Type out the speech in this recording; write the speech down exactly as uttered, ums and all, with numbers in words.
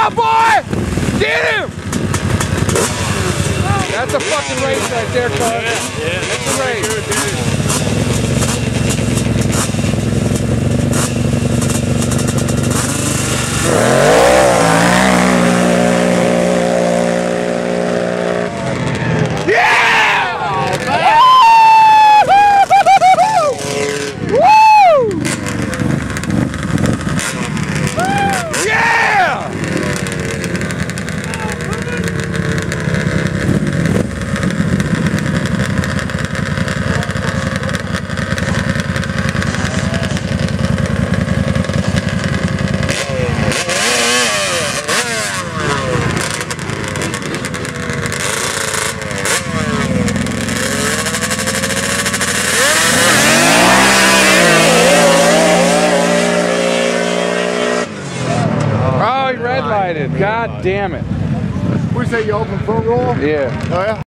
Yeah, boy! Get him! That's a fucking race right there, cuz. Yeah, yeah, that's a race. Good, dude. Red lighted. God damn it. We say you open front roll? Yeah. Oh yeah?